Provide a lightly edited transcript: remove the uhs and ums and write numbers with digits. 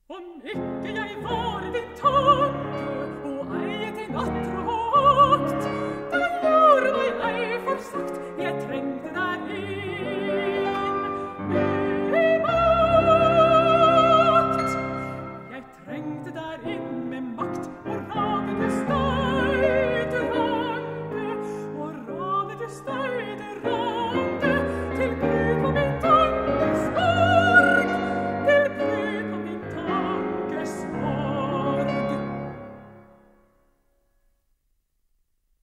Om ikke jeg var din tanke, og ei til natt og vakt, da gjør meg ei forsagt,